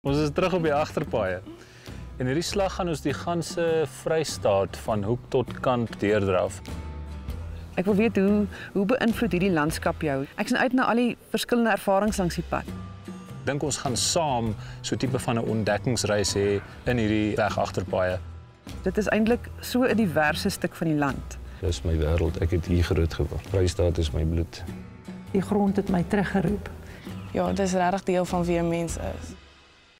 Ons is terug op die agterpaaie. En hierdie slag gaan ons die ganse Vrystaat van hoek tot kant deurdraf. Ek wil weet hoe beïnvloed hierdie landskap jou? Ek sien uit na al die verskillende ervarings langs die pad. Dink ons gaan saam so 'n tipe van 'n ontdekkingsreis hê in hierdie weg agterpaaie. Dit is eintlik so 'n diverse stuk van die land. Dis my wêreld. Ek het hier groot geword. Vrystaat is my bloed. Die grond het my teruggeroep. Ja, dit is regtig deel van wie 'n mens is.